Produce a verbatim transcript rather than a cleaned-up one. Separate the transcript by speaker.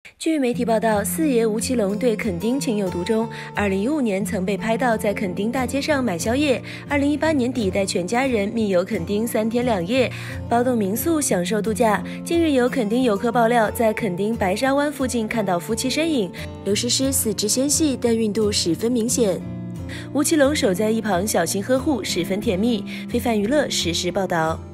Speaker 1: 据媒体报道，四爷吴奇隆对垦丁情有独钟。二零一五年曾被拍到在垦丁大街上买宵夜，二零一八年底带全家人密游垦丁三天两夜，包栋民宿享受度假。近日有垦丁游客爆料，在垦丁白沙湾附近看到夫妻身影，刘诗诗四肢纤细，但孕肚十分明显。吴奇隆守在一旁小心呵护，十分甜蜜。非凡娱乐实时报道。